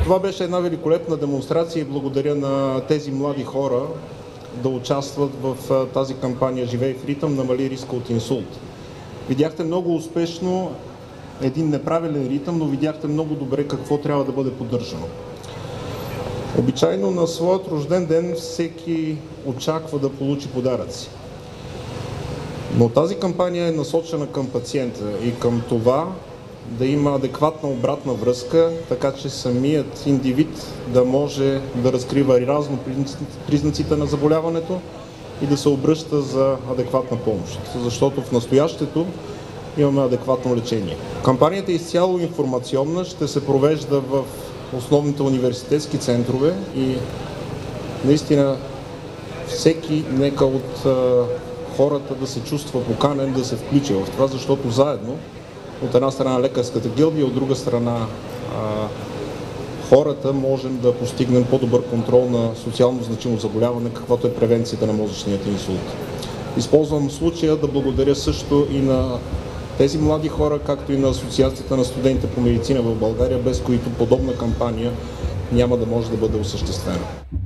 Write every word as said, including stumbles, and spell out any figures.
Това беше една великолепна демонстрация и благодаря на тези млади хора да участват в тази кампания "Живей в ритъм, намали риска от инсулт". Видяхте много успешно един неправилен ритъм, но видяхте много добре какво трябва да бъде поддържано. Обичайно на своят рожден ден всеки очаква да получи подаръци. Но тази кампания е насочена към пациента и към това да има адекватна обратна връзка, така че самият индивид да може да разкрива разно признаците на заболяването и да се обръща за адекватна помощ, защото в настоящето имаме адекватно лечение. Кампанията е изцяло информационна, ще се провежда в основните университетски центрове и наистина всеки нека от а, хората да се чувства поканен да се включи в това, защото заедно от една страна лекарската гилдия, от друга страна а, хората можем да постигнем по-добър контрол на социално значимо заболяване, каквато е превенцията на мозъчният инсулт. Използвам случая да благодаря също и на тези млади хора, както и на Асоциацията на студентите по медицина в България, без които подобна кампания няма да може да бъде осъществена.